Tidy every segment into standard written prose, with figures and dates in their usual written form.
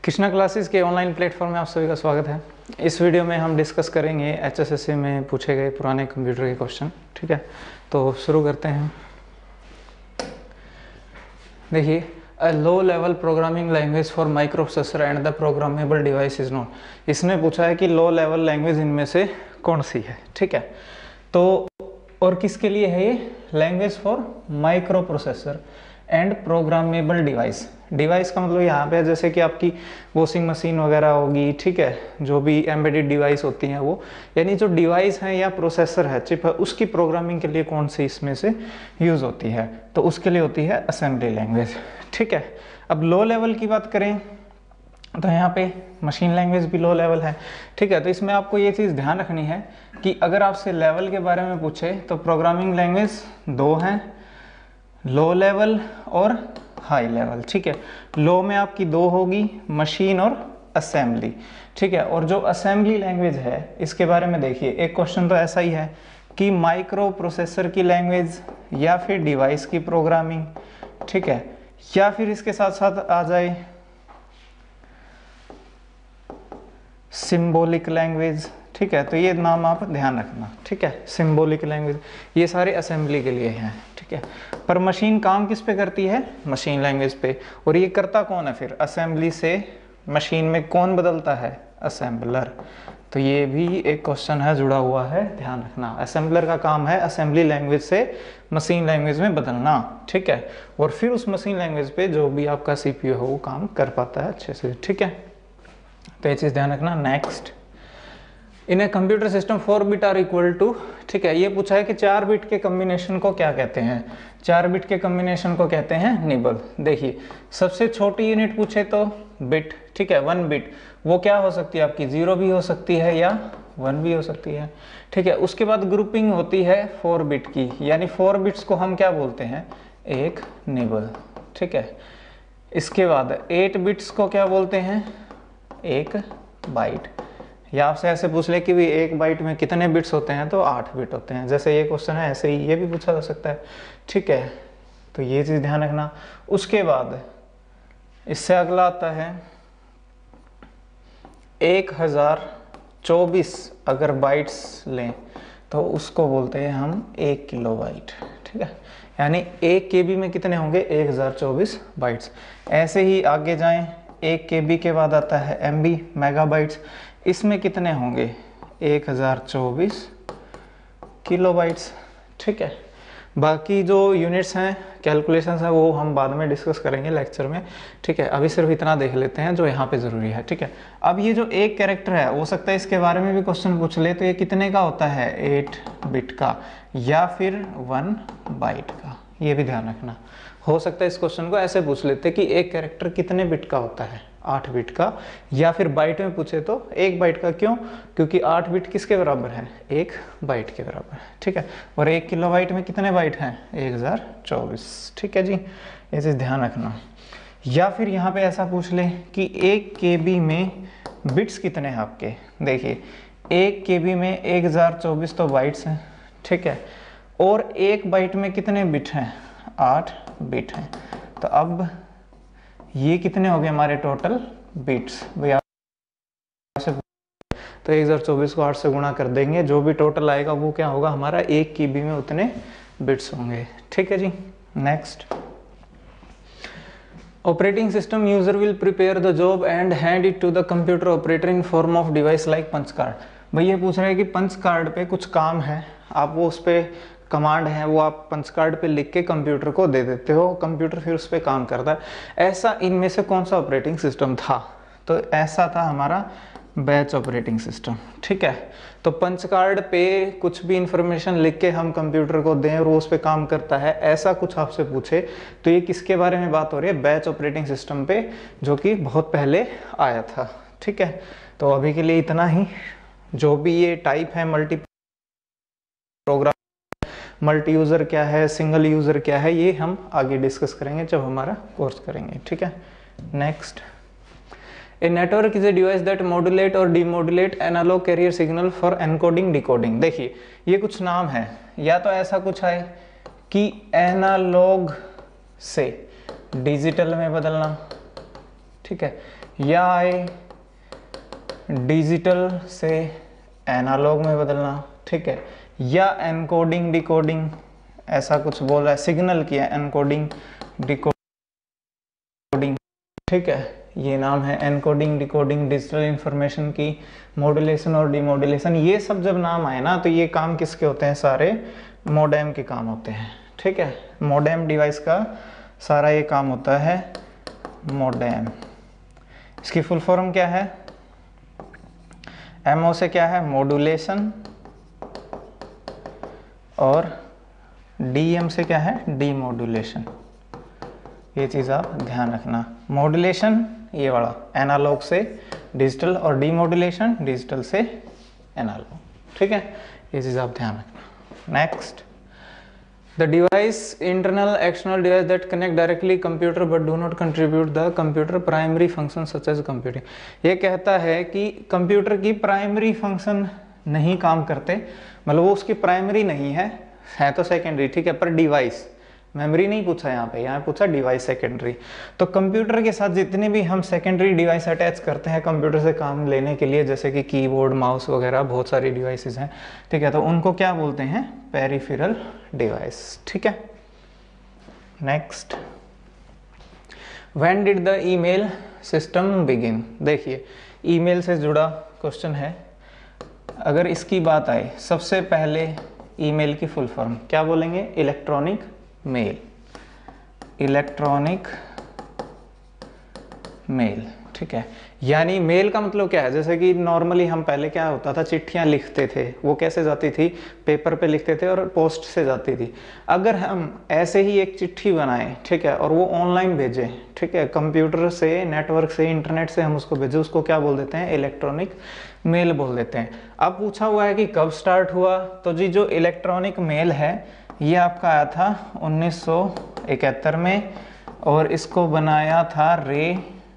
Krishna classes के online platform में आप सभी का स्वागत है। इस वीडियो में हम डिस्कस करेंगे एचएसएससी में पूछे गए पुराने कंप्यूटर के क्वेश्चन। ठीक है, तो शुरू करते हैं। देखिए, a low level programming language for microprocessor and the programmable device is known. इसने पूछा है कि लो लेवल लैंग्वेज इनमें से कौन सी है। ठीक है, तो और किसके लिए है ये? Language for microprocessor and programmable device. Device का मतलब यहाँ पे जैसे कि आपकी वॉशिंग मशीन वगैरह होगी, ठीक है, जो भी एम्बेडेड डिवाइस होती हैं वो, यानी जो डिवाइस है या प्रोसेसर है, चिप है, उसकी प्रोग्रामिंग के लिए कौन सी इसमें से यूज़ होती है, तो उसके लिए होती है असेंबली लैंग्वेज। ठीक है, अब लो लेवल की बात करें तो यहाँ पे मशीन लैंग्वेज भी लो लेवल है। ठीक है, तो इसमें आपको ये चीज़ ध्यान रखनी है कि अगर आपसे लेवल के बारे में पूछे तो प्रोग्रामिंग लैंग्वेज दो हैं, लो लेवल और हाई लेवल। ठीक है, लो में आपकी दो होगी, मशीन और असेंबली। ठीक है, और जो असेंबली लैंग्वेज है इसके बारे में देखिए, एक क्वेश्चन तो ऐसा ही है कि माइक्रो प्रोसेसर की लैंग्वेज या फिर डिवाइस की प्रोग्रामिंग, ठीक है, या फिर इसके साथ साथ आ जाए सिंबॉलिक लैंग्वेज। ठीक है, तो ये नाम आप ध्यान रखना। ठीक है, सिंबॉलिक लैंग्वेज, ये सारे असेंबली के लिए हैं। ठीक है, पर मशीन काम किस पे करती है? मशीन लैंग्वेज पे। और ये करता कौन है फिर? असेंबली से मशीन में कौन बदलता है? असेंबलर। तो ये भी एक क्वेश्चन है, जुड़ा हुआ है, ध्यान रखना। असेंबलर का काम है असेंबली लैंग्वेज से मशीन लैंग्वेज में बदलना। ठीक है, और फिर उस मशीन लैंग्वेज पे जो भी आपका सीपीयू हो वो काम कर पाता है अच्छे से। ठीक है, तो ये चीज़ ध्यान रखना। Next, in a computer system 4 bit are equal to. ठीक है, ये पूछा है कि 4 बिट के कम्बिनेशन को क्या कहते हैं? 4 बिट के कम्बिनेशन को कहते हैं निबल। देखिए, सबसे छोटी यूनिट पूछे तो बिट। ठीक है, 1 बिट, वो क्या हो सकती है आपकी? 0 भी हो सकती है या 1 भी हो सकती है। ठीक है, उसके बाद ग्रुपिंग होती है 4 बिट की, यानी 4 बिट्स को हम क्या बोलते हैं? एक निबल। ठीक है, इसके बाद 8 बिट्स को क्या बोलते हैं? एक बाइट। या आपसे ऐसे पूछ ले कि भी एक बाइट में कितने बिट्स होते हैं, तो 8 बिट होते हैं। जैसे ये क्वेश्चन है, ऐसे ही ये भी पूछा जा सकता है। ठीक है, तो ये चीज़ ध्यान रखना। उसके बाद इससे अगला आता है 1024 अगर बाइट्स लें तो उसको बोलते हैं हम 1 किलोबाइट। ठीक है, यानी 1 KB में कितने होंगे? 1024 बाइट्स। ऐसे ही आगे जाएं, 1 KB के बाद आता है MB, मेगाबाइट्स। इसमें कितने होंगे? 1024 किलोबाइट्स। ठीक है, बाकी जो यूनिट्स हैं, कैलकुलेशंस हैं, वो हम बाद में डिस्कस करेंगे लेक्चर में। ठीक है, अभी सिर्फ इतना देख लेते हैं जो यहाँ पे ज़रूरी है। ठीक है, अब ये जो एक कैरेक्टर है, हो सकता है इसके बारे में भी क्वेश्चन पूछ ले, तो ये कितने का होता है? 8 बिट का या फिर 1 बाइट का, ये भी ध्यान रखना। हो सकता है इस क्वेश्चन को ऐसे पूछ लेते कि एक कैरेक्टर कितने बिट का होता है? 8 बिट का, या फिर बाइट में पूछे तो 1 बाइट का। क्यों? क्योंकि 8 बिट किसके बराबर है? 1 बाइट के बराबर है। ठीक है, और 1 किलोबाइट में कितने बाइट हैं? 1024। ठीक है जी, ये चीज़ ध्यान रखना। या फिर यहाँ पे ऐसा पूछ ले कि 1 KB में बिट्स कितने हैं आपके? देखिए, 1 KB में 1024 तो बाइट्स हैं। ठीक है, और 1 बाइट में कितने बिट हैं? 8 बिट हैं। तो अब ये कितने हो गए हमारे टोटल बिट्स? भैया तो 1024 को 8 से गुणा कर देंगे, जो भी टोटल आएगा वो क्या होगा हमारा? 1 KB में उतने बिट्स होंगे। ठीक है जी, next, operating system user will prepare the job and hand it to the computer operator in form of device like punch card. भाई ये पूछ रहे हैं कि पंच कार्ड पे कुछ काम है, आप वो उस पर कमांड है, वो आप पंच कार्ड पे लिख के कंप्यूटर को दे देते हो, कंप्यूटर फिर उस पर काम करता है। ऐसा इनमें से कौन सा ऑपरेटिंग सिस्टम था? तो ऐसा था हमारा बैच ऑपरेटिंग सिस्टम। ठीक है, तो पंच कार्ड पे कुछ भी इंफॉर्मेशन लिख के हम कंप्यूटर को दें और वो उस पर काम करता है, ऐसा कुछ आपसे पूछे तो ये किसके बारे में बात हो रही है? बैच ऑपरेटिंग सिस्टम पे, जो कि बहुत पहले आया था। ठीक है, तो अभी के लिए इतना ही। जो भी ये टाइप है, मल्टी प्रोग्राम, मल्टी यूज़र क्या है, सिंगल यूज़र क्या है, ये हम आगे डिस्कस करेंगे जब हमारा कोर्स करेंगे। ठीक है, next, a network is a device that modulate और demodulate analog carrier signal for encoding decoding. देखिए, ये कुछ नाम है, या तो ऐसा कुछ है कि एनालॉग से डिजिटल में बदलना, ठीक है, या आए डिजिटल से एनालॉग में बदलना, ठीक है, या एनकोडिंग डिकोडिंग, ऐसा कुछ बोल रहा है, सिग्नल किया एनकोडिंग डिकोडिंग, ठीक है, ये नाम है एनकोडिंग डिकोडिंग, डिजिटल इंफॉर्मेशन की मॉड्यूलेशन और डिमॉड्यूलेशन। ये सब जब नाम आए ना तो ये काम किसके होते हैं, सारे मोडेम के काम होते हैं, ठीक है, मोडेम डिवाइस का सारा ये काम होता है मोडेम। इसकी फुल फॉर्म क्या है, एमओ से क्या है मॉड्यूलेशन, और डीएम से क्या है डीमॉड्यूलेशन। ये चीज़ आप ध्यान रखना, मॉड्यूलेशन ये वाला एनालॉग से डिजिटल, और डीमॉड्यूलेशन डिजिटल से एनालॉग, ठीक है, ये चीज़ आप ध्यान रखना। Next, the device internal external device that connect directly computer but do not contribute the computer primary function such as computing. ये कहता है कि कंप्यूटर की प्राइमरी फंक्शन नहीं काम करते, मतलब वो उसकी प्राइमरी नहीं है तो सेकेंडरी, ठीक है, पर डिवाइस, मेमोरी नहीं पूछा यहाँ पूछा डिवाइस सेकेंडरी। तो कंप्यूटर के साथ जितने भी हम सेकेंडरी डिवाइस अटैच करते हैं कंप्यूटर से काम लेने के लिए, जैसे कि कीबोर्ड माउस वगैरह बहुत सारी डिवाइसेस हैं, ठीक है, तो उनको क्या बोलते हैं पेरिफेरल डिवाइस, ठीक है। Next, when did the email system begin. देखिए ईमेल से जुड़ा क्वेश्चन है, अगर इसकी बात आए सबसे पहले ईमेल की फुल फॉर्म क्या बोलेंगे, इलेक्ट्रॉनिक मेल, इलेक्ट्रॉनिक मेल, ठीक है। यानी मेल का मतलब क्या है, जैसे कि नॉर्मली हम पहले क्या होता था चिट्ठियां लिखते थे, वो कैसे जाती थी, पेपर पे लिखते थे और पोस्ट से जाती थी। अगर हम ऐसे ही एक चिट्ठी बनाएं, ठीक है, और वो ऑनलाइन भेजें, ठीक है, कंप्यूटर से, नेटवर्क से, इंटरनेट से हम उसको भेजें, उसको क्या बोल देते हैं इलेक्ट्रॉनिक मेल बोल देते हैं। अब पूछा हुआ है कि कब स्टार्ट हुआ, तो जी जो इलेक्ट्रॉनिक मेल है ये आपका आया था 1971 में, और इसको बनाया था रे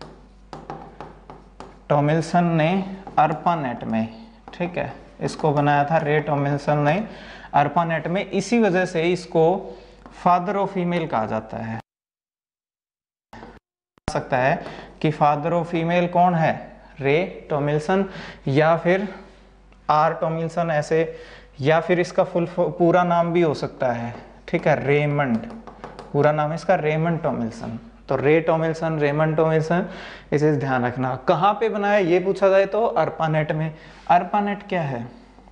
टॉमिल्सन ने अर्पानेट में, ठीक है, इसको बनाया था रे टॉमिल्सन ने अर्पानेट में। इसी वजह से इसको फादर ऑफ ईमेल कहा जाता है। सकता है कि फादर ऑफ ईमेल कौन है, रे टॉमिल्सन या फिर आर टॉमिल्सन ऐसे, या फिर इसका पूरा नाम भी हो सकता है, ठीक है, रेमंड, पूरा नाम है इसका रेमंड टॉमिल्सन। तो रे टॉमिल्सन, रेमंड टॉमिल्सन, इसे ध्यान रखना। कहाँ पे बनाया ये पूछा जाए तो अर्पानेट में। अर्पानेट क्या है,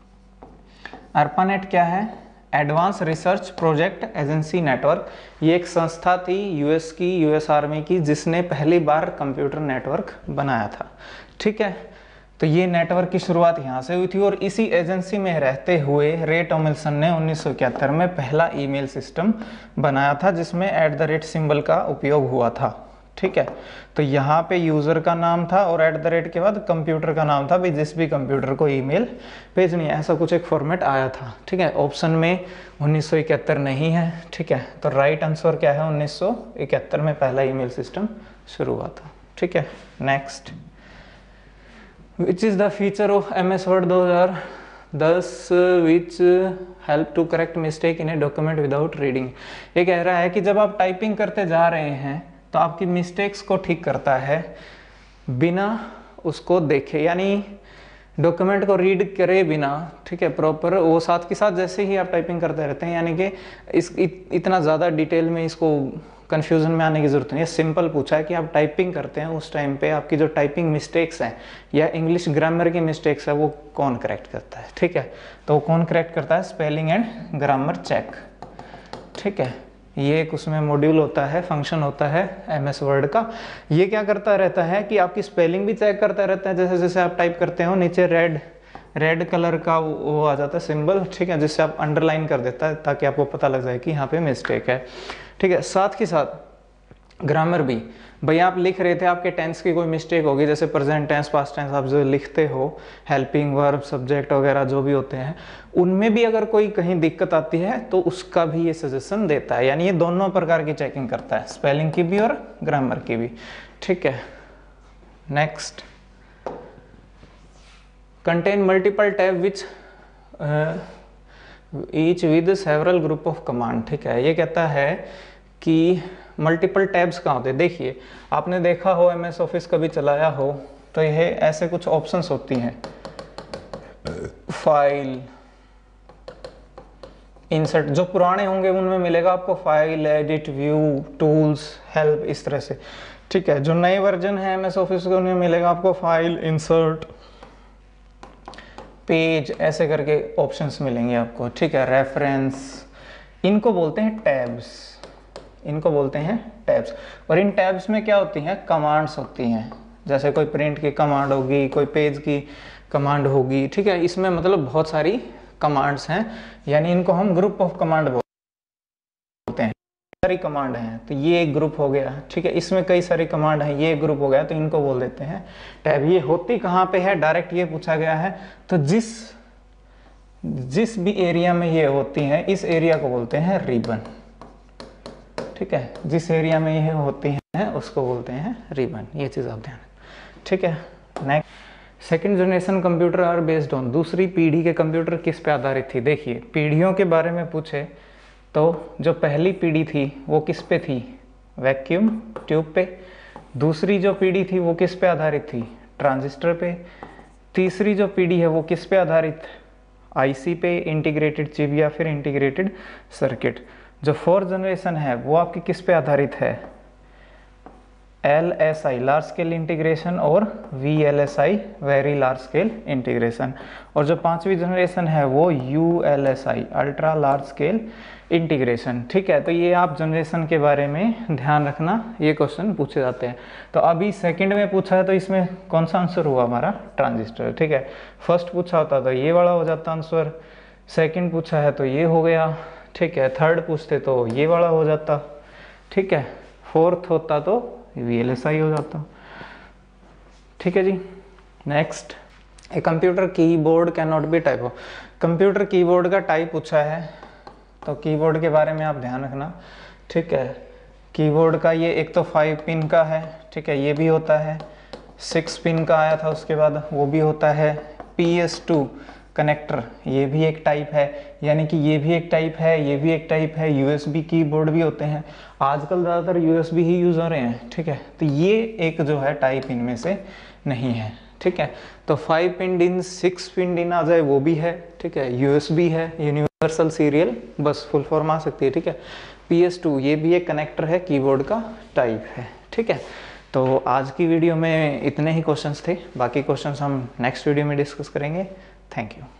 अर्पानेट क्या है, advance research project agency network. ये एक संस्था थी यूएस की, यूएस आर्मी की, जिसने पहली बार कंप्यूटर नेटवर्क बनाया था, ठीक है। तो ये नेटवर्क की शुरुआत यहाँ से हुई थी, और इसी एजेंसी में रहते हुए रे टॉमिल्सन ने 1971 में पहला ईमेल सिस्टम बनाया था, जिसमें @ सिंबल का उपयोग हुआ था, ठीक है। तो यहाँ पे यूजर का नाम था और @ के बाद कंप्यूटर का नाम था, भाई जिस भी कंप्यूटर को ईमेल भेजनी है, ऐसा कुछ एक फॉर्मेट आया था, ठीक है। ऑप्शन में 1971 नहीं है, ठीक है, तो राइट आंसर क्या है, 1971 में पहला ईमेल सिस्टम शुरू हुआ था, ठीक है। Next, which is the feature of MS Word 2010 which help to correct mistake in a document without reading। ये कह रहा है कि जब आप टाइपिंग करते जा रहे हैं तो आपकी मिस्टेक्स को ठीक करता है बिना उसको देखे, यानी डॉक्यूमेंट को रीड करे बिना, ठीक है, प्रॉपर वो साथ के साथ जैसे ही आप टाइपिंग करते रहते हैं, यानी कि इतना ज़्यादा डिटेल में इसको कंफ्यूजन में आने की जरूरत नहीं है। सिंपल पूछा है कि आप टाइपिंग करते हैं उस टाइम पे आपकी जो टाइपिंग मिस्टेक्स हैं या इंग्लिश ग्रामर की मिस्टेक्स है वो कौन करेक्ट करता है, ठीक है। तो वो कौन करेक्ट करता है, स्पेलिंग एंड ग्रामर चेक, ठीक है। ये एक उसमें मॉड्यूल होता है, फंक्शन होता है MS वर्ड का। ये क्या करता रहता है कि आपकी स्पेलिंग भी चेक करता रहता है, जैसे जैसे आप टाइप करते हो नीचे रेड कलर का वो आ जाता है सिंबल, ठीक है, जिससे आप अंडरलाइन कर देता है ताकि आपको पता लग जाए कि यहाँ पे मिस्टेक है, ठीक है। साथ के साथ ग्रामर भी, भाई आप लिख रहे थे, आपके टेंस की कोई मिस्टेक होगी, जैसे प्रेजेंट टेंस, पास्ट टेंस आप जो लिखते हो, हेल्पिंग वर्ब, सब्जेक्ट वगैरह जो भी होते हैं, उनमें भी अगर कोई कहीं दिक्कत आती है तो उसका भी ये सजेशन देता है, यानी ये दोनों प्रकार की चेकिंग करता है, स्पेलिंग की भी और ग्रामर की भी, ठीक है। Next, contain multiple tab which each with several group of command, ठीक है। ये कहता है कि मल्टीपल टैब्स कहाँ होते हैं? देखिए आपने देखा हो MS ऑफिस कभी चलाया हो तो यह ऐसे कुछ ऑप्शंस होती हैं, फाइल, इंसर्ट, जो पुराने होंगे उनमें मिलेगा आपको file, edit, view, tools, help, इस तरह से, ठीक है। जो नए वर्जन है MS ऑफिस के उनमें मिलेगा आपको फाइल, इंसर्ट, पेज, ऐसे करके ऑप्शंस मिलेंगे आपको, ठीक है। रेफरेंस, इनको बोलते हैं टैब्स, इनको बोलते हैं टैब्स। और इन टैब्स में क्या होती हैं? कमांड्स होती हैं, जैसे कोई प्रिंट की कमांड होगी, कोई पेज की कमांड होगी, ठीक है। इसमें मतलब बहुत सारी कमांड्स हैं, यानी इनको हम ग्रुप ऑफ कमांड बोलते हैं। सारी कमांड हैं तो ये एक ग्रुप हो गया, ठीक है। इसमें कई सारी कमांड हैं, ये एक ग्रुप हो गया, तो इनको बोल देते हैं टैब। ये होती कहाँ पे है? डायरेक्ट ये पूछा गया है, तो जिस भी एरिया में ये होती हैं इस एरिया को बोलते हैं रिबन, ठीक है। जिस एरिया में ये होती हैं उसको बोलते हैं रिबन, ये चीज़ आप ध्यान, ठीक है। Next, second generation computer are based on, दूसरी पीढ़ी के कंप्यूटर किस पे आधारित थी? देखिए पीढ़ियों के बारे में पूछे तो जो पहली पीढ़ी थी वो किस पे थी? वैक्यूम ट्यूब पे। दूसरी जो पीढ़ी थी वो किस पे आधारित थी? ट्रांजिस्टर पे। तीसरी जो पीढ़ी है वो किस पे आधारित? IC पे, इंटीग्रेटेड चिप या फिर इंटीग्रेटेड सर्किट। जो फोर्थ जनरेशन है वो आपकी किस पे आधारित है? LSI, लार्ज स्केल इंटीग्रेशन, और VLSI, very large scale integration. और जो पांचवी जनरेशन है वो ULSI, ultra large scale integration, ठीक है। तो ये आप जनरेशन के बारे में ध्यान रखना, ये क्वेश्चन पूछे जाते हैं। तो अभी सेकंड में पूछा है तो इसमें कौन सा आंसर हुआ हमारा? ट्रांजिस्टर, ठीक है। फर्स्ट पूछा होता तो ये वाला हो जाता आंसर, सेकंड पूछा है तो ये हो गया, ठीक है। थर्ड पूछते तो ये वाला हो जाता, ठीक है। फोर्थ होता तो VLSI हो जाता, ठीक है जी। Next, a computer keyboard can not be type of, computer keyboard का टाइप पूछा है तो कीबोर्ड के बारे में आप ध्यान रखना, ठीक है। कीबोर्ड का ये एक तो 5 पिन का है, ठीक है, ये भी होता है। 6 पिन का आया था उसके बाद, वो भी होता है। PS2 कनेक्टर, ये भी एक टाइप है, यानी कि ये भी एक टाइप है, ये भी एक टाइप है। USB कीबोर्ड भी होते हैं, आजकल ज़्यादातर USB ही यूज़ हो रहे हैं, ठीक है। तो ये एक जो है टाइप इनमें से नहीं है, ठीक है। तो 5 पिन इन, 6 पिन इन आ जाए वो भी है, ठीक है। USB है, universal serial bus full form आ सकती है, ठीक है। PS2 ये भी एक कनेक्टर है, कीबोर्ड का टाइप है, ठीक है। तो आज की वीडियो में इतने ही क्वेश्चंस थे, बाकी क्वेश्चंस हम नेक्स्ट वीडियो में डिस्कस करेंगे। Thank you.